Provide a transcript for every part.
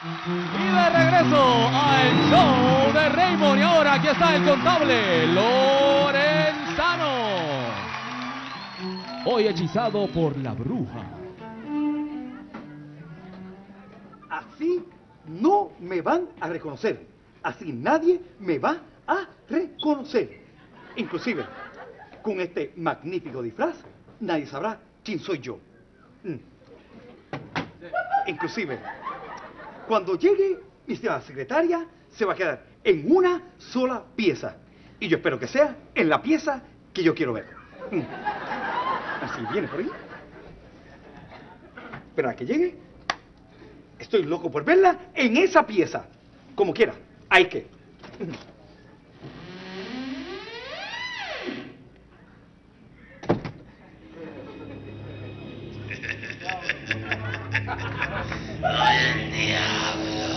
Y de regreso al show de Raymond. Y ahora aquí está el contable, Lorenzano. Hoy hechizado por la bruja. Así no me van a reconocer. Así nadie me va a reconocer. Inclusive, con este magnífico disfraz, nadie sabrá quién soy yo. Inclusive, cuando llegue mi señora secretaria, se va a quedar en una sola pieza. Y yo espero que sea en la pieza que yo quiero ver. Así viene por ahí. Espera a que llegue. Estoy loco por verla en esa pieza. Como quiera. Hay que. ¡Ay, el diablo!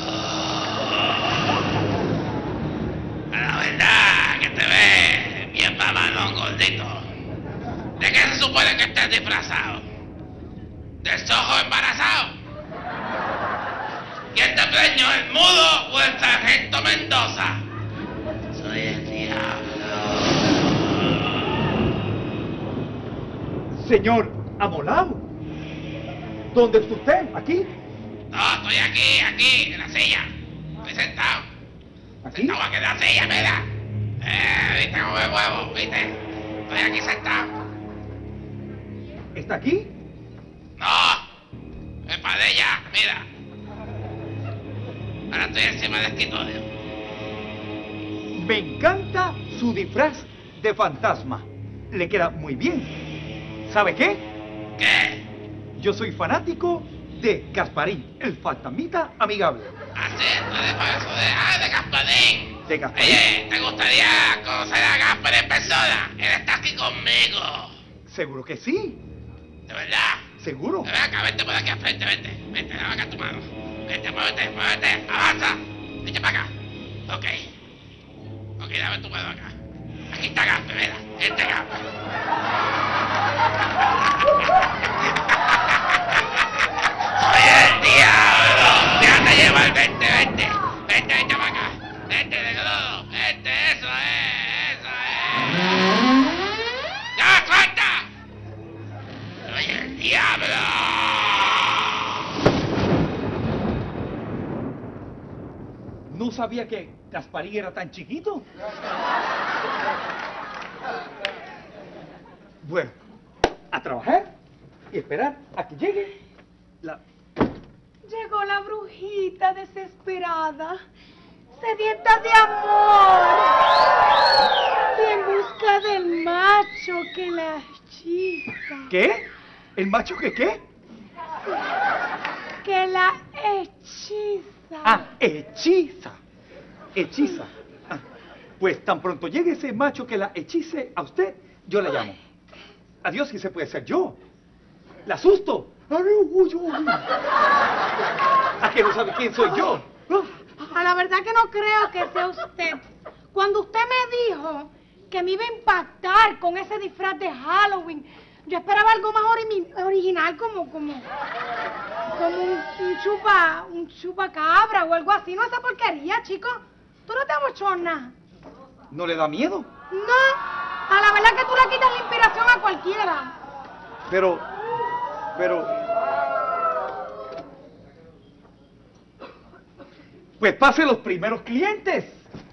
La verdad que te ves bien mamalón, gordito. ¿De qué se supone que estés disfrazado? ¿Del sojo embarazado? ¿Quién te preñó, el mudo o el sargento Mendoza? Soy el diablo. Señor Amolao, ¿dónde está usted? ¿Aquí? No, estoy aquí, en la silla. Estoy sentado. ¿Aquí? Sentado aquí en la silla, mira. ¿Viste cómo me muevo? ¿Viste? Estoy aquí sentado. ¿Está aquí? No, es para ella, mira. Ahora estoy encima del escritorio. Me encanta su disfraz de fantasma. Le queda muy bien. ¿Sabe qué? ¿Qué? Yo soy fanático de Gasparín, el fantasmita amigable. Así, tú eres famoso de Gasparín. De Gasparín. Oye, ¿te gustaría conocer a Gaspar en persona? Él está aquí conmigo. ¿Seguro que sí? ¿De verdad? ¿Seguro? Ven acá, vente por aquí al frente, vente. Vente, dame acá tu mano. Vente, muévete, avanza. Vente para acá. Ok. Ok, dame tu mano acá. Aquí está Gaspar, mira. Este Gaspar. ¡Soy el diablo! ¡Déjate llevar! ¡Vente, vente! ¡Vente para acá! ¡Vente de todo! ¡Vente! ¡Eso es! ¡Ya, suelta! ¡Soy el diablo! No sabía que Gasparín era tan chiquito. Bueno, a trabajar y esperar a que llegue la... Llegó la brujita desesperada, sedienta de amor, y en busca del macho que la hechiza. ¿Qué? ¿El macho que qué? Que la hechiza. Ah, hechiza. Hechiza. Ah, pues tan pronto llegue ese macho que la hechice a usted, yo la llamo. Adiós, que se puede ser yo. La asusto. ¿A que no sabe quién soy yo? A la verdad que no creo que sea usted. Cuando usted me dijo que me iba a impactar con ese disfraz de Halloween, yo esperaba algo más original, como un chupacabra o algo así. No, esa porquería, chico. Tú no te amochonas. ¿No le da miedo? No, a la verdad que tú le quitas la inspiración a cualquiera. Pero... Pues pase los primeros clientes.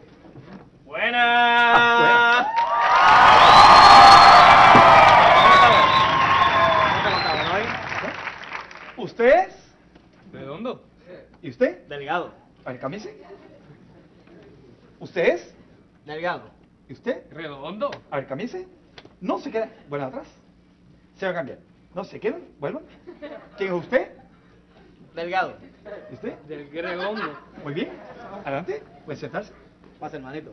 ¡Buenas! ¿Usted es? ¿Redondo? ¿Y usted? Delgado. A ver, cámbiese. ¿Usted es? Delgado. ¿Y usted? ¿Redondo? A ver, cámbiese. No se queda. Bueno, atrás. Se va a cambiar. No se quedan. Vuelvan. ¿Quién es usted? Delgado. ¿Y usted? Del redondo. Muy bien. Adelante. Puede sentarse. Pasa, hermanito.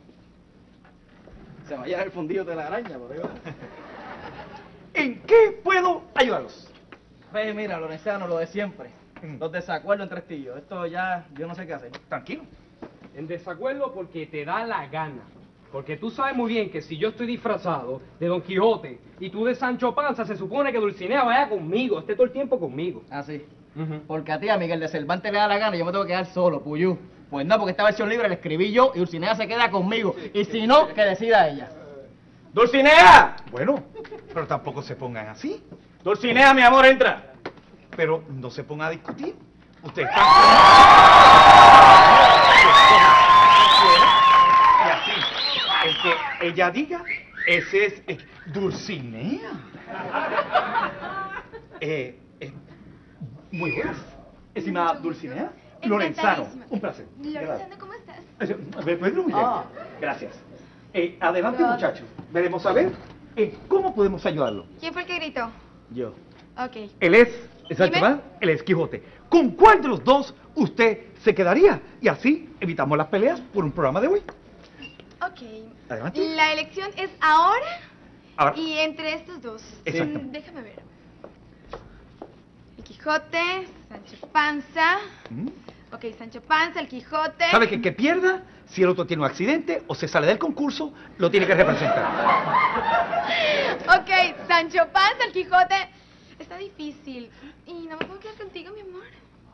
Se va a llenar el fundillo de la araña, por Dios. ¿En qué puedo ayudarlos? Pues mira, Lorenzano, lo de siempre. Los desacuerdos entre estillos. Esto ya, yo no sé qué hacer. Tranquilo. En desacuerdo porque te da la gana. Porque tú sabes muy bien que si yo estoy disfrazado de Don Quijote y tú de Sancho Panza, se supone que Dulcinea vaya conmigo, esté todo el tiempo conmigo. Ah, sí. Porque a ti, a Miguel de Cervantes le da la gana y yo me tengo que quedar solo, Puyú. Pues no, porque esta versión libre la escribí yo y Dulcinea se queda conmigo. Y si no, que decida ella. ¡Dulcinea! Bueno, pero tampoco se pongan así. Dulcinea, mi amor, entra. Pero no se pongan a discutir. Usted está... Y así, el que ella diga, ese es Dulcinea. Muy buenas, estimada Dulcinea. Lorenzano, un placer. Lorenzano, ¿cómo estás? ¿Me puedes muy bien? Gracias. Adelante, muchachos. Veremos a ver cómo podemos ayudarlo. ¿Quién fue el que gritó? Yo. Ok. Él es, ¿sabes qué Dime. más? Él es Quijote. ¿Con cuál de los dos usted se quedaría? Y así evitamos las peleas por un programa de hoy. Ok. Adelante. La elección es ahora Ahora. y entre estos dos. Exactamente. Déjame ver. El Quijote, Sancho Panza. ¿Mm? Ok, Sancho Panza, el Quijote. ¿Sabe que el que pierda, si el otro tiene un accidente o se sale del concurso, lo tiene que representar? Ok, Sancho Panza, el Quijote. Está difícil. Y no me puedo quedar contigo, mi amor.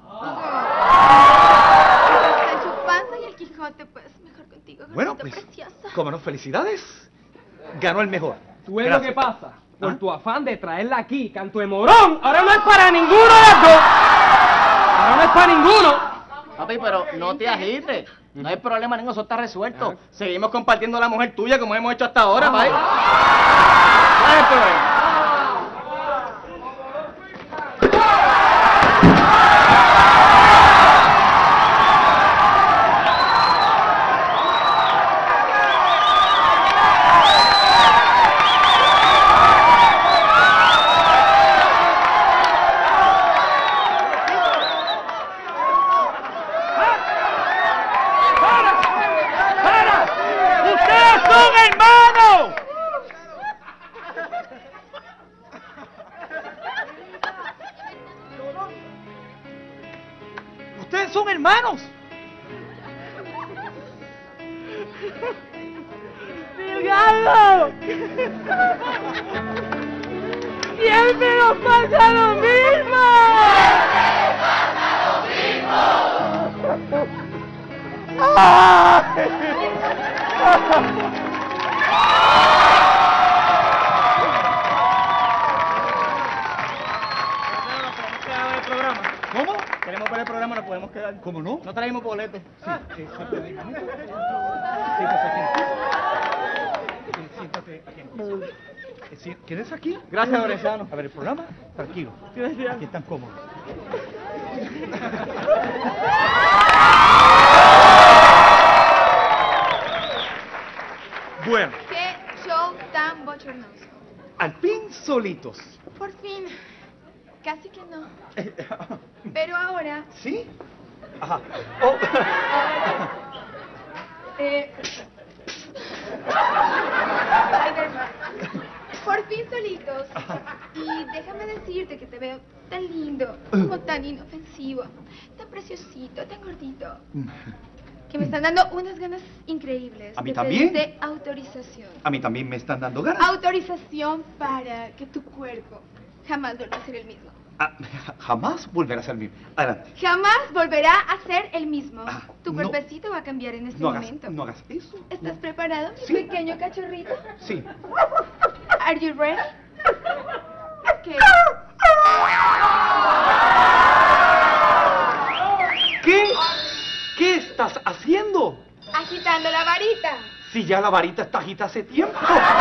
Sancho Panza y el Quijote, pues mejor contigo, Bueno, gordito pues, precioso. como no, felicidades. Ganó el mejor. ¿Tú ves Gracias. lo que pasa? Por ¿Ah? tu afán de traerla aquí, canto de morón, ahora no es para ninguno de los dos. Ahora no es para ninguno. Papi, pero no te agites. No hay problema ninguno, eso está resuelto. Seguimos compartiendo a la mujer tuya como hemos hecho hasta ahora, papi. ¿Cuál es el problema? ¡Ustedes son hermanos! ¡Ustedes son hermanos! ¡Delgado! ¡Siempre nos pasa lo mismo! ¿Cómo? Queremos ver el programa, nos podemos quedar. ¿Cómo no? No traemos boletes. Siéntate aquí. ¿Quieres aquí? Gracias, Lorenzano. A ver, el programa, tranquilo. Gracias. Aquí están cómodos. Bueno, Qué show tan bochornoso. al fin solitos. Por fin. Casi que no. Pero ahora, ¿Sí? Ajá. Oh. por fin solitos. Y déjame decirte que te veo tan lindo, como tan inofensivo, tan preciosito, tan gordito, que me están dando unas ganas increíbles ¿A mí de también? pedirte autorización. A mí también me están dando ganas. Autorización para que tu cuerpo jamás vuelva a ser el mismo. Ah, jamás volverá a ser mío. Adelante. Jamás volverá a ser el mismo. Ah, Tu no. cuerpecito va a cambiar en este No hagas, momento. no hagas eso. ¿Estás preparado, mi Sí. pequeño cachorrito? Sí. Are you ready? Okay. ¿Qué? ¿Qué estás haciendo? Agitando la varita. Si ya la varita está agita hace tiempo.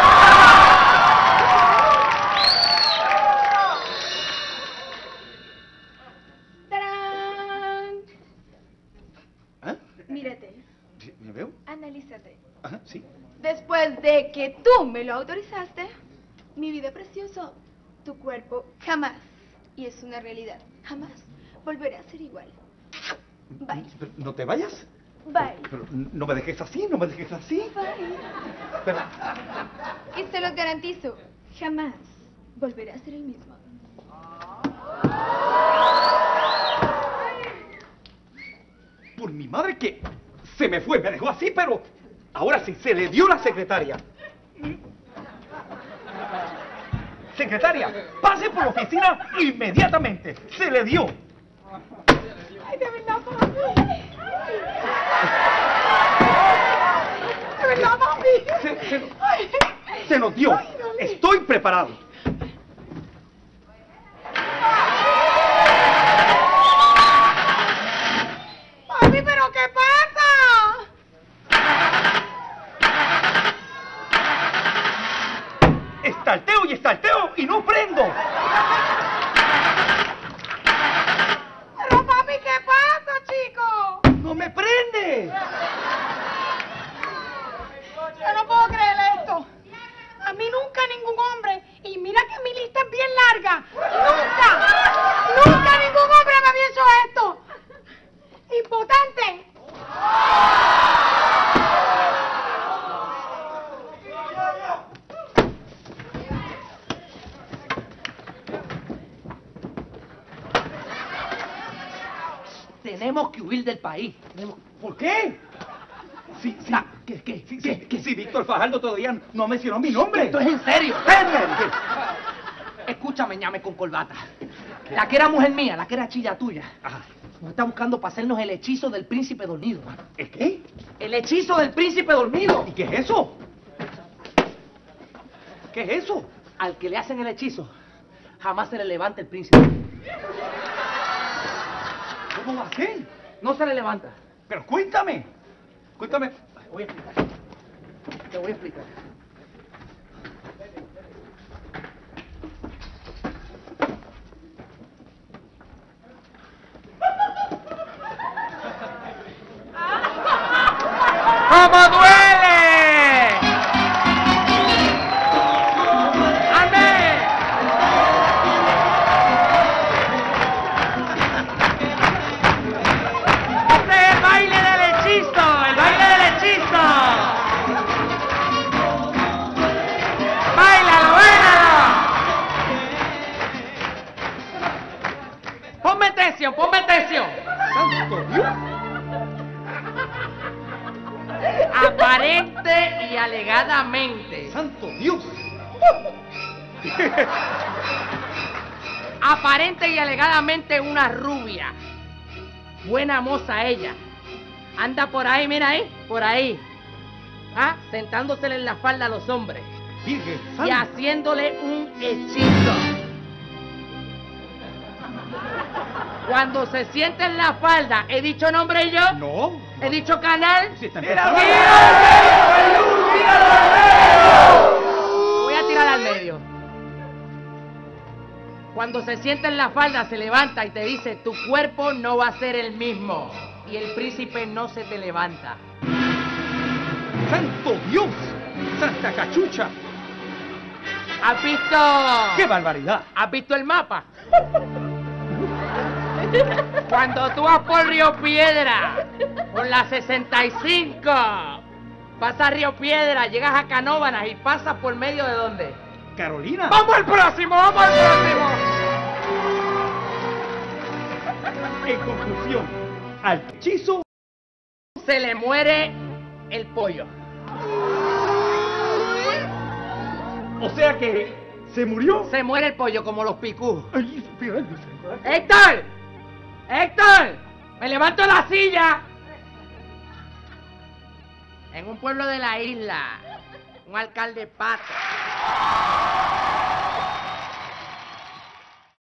¡Tarán! ¿Eh? Mírate, ¿Me veo? analízate. Ajá, sí. Después de que tú me lo autorizaste, mi vida precioso, tu cuerpo jamás, y es una realidad, jamás volverá a ser igual. Bye. Pero no te vayas. Bye. Pero no me dejes así, no me dejes así. Bye. Pero, Y se los garantizo, jamás volverá a ser el mismo. por mi madre que se me fue, me dejó así, pero ahora sí, se le dio la secretaria. Secretaria, pase por la oficina inmediatamente. Se le dio. Ay, de verdad, papi. De verdad, papi. Ay. Se nos dio. Ay, Dios mío. Estoy preparado. Papi, ¿pero qué pasa? Estarteo y no prendo. Pero papi, ¿qué pasa, chico? ¡No me prende! Yo no puedo creer esto. A mí nunca ningún hombre, y mira que mi lista es bien larga, nunca ningún hombre me había hecho esto. Impotente. Tenemos que huir del país. ¿Por qué? Sí, sí, Víctor Fajardo todavía no mencionó mi nombre. Esto es en serio. Fernández. Escúchame, ñame con corbata. La que era mujer mía, la que era chilla tuya, Ajá. nos está buscando para hacernos el hechizo del príncipe dormido. ¿Es qué? El hechizo del príncipe dormido. ¿Y qué es eso? ¿Qué es eso? Al que le hacen el hechizo, jamás se le levanta el príncipe. ¿Cómo va a ser? No se le levanta. Pero cuéntame. Cuéntame. Te voy a explicar. Te voy a explicar. ¡Cómo duele! ¡Ande! ¡Este es el baile del hechizo! ¡El baile del hechizo! ¡Báilalo, báilalo! ¡Ponme atención, ponme atención! ¡Santo Dios! Aparente y alegadamente. ¡Santo Dios! Aparente y alegadamente una rubia. Buena moza ella. Anda por ahí, mira ahí, por ahí. ¿Ah? Sentándosele en la falda a los hombres. Virgen Y Santa. haciéndole un hechizo. Cuando se siente en la falda, ¿he dicho nombre yo? No. ¿He dicho canal? Si está Voy a tirar al medio. Cuando se sienta en la falda, se levanta y te dice, tu cuerpo no va a ser el mismo. Y el príncipe no se te levanta. ¡Santo Dios! ¡Santa cachucha! ¿Has visto? ¡Qué barbaridad! ¿Has visto el mapa? Cuando tú vas por Río Piedra, por la 65, pasas a Río Piedra, llegas a Canóvanas y pasas por medio de ¿dónde? ¡Carolina! ¡Vamos al próximo! ¡Vamos al próximo! En conclusión, al hechizo Se le muere el pollo. o sea que se murió. Se muere el pollo como los picú. Ay, espera. ¡Héctor! ¡Héctor! ¡Me levanto de la silla! En un pueblo de la isla, un alcalde pato